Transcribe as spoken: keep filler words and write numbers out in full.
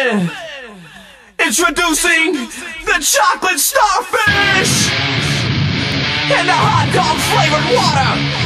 man. Introducing the chocolate starfish and the hot dog flavored water.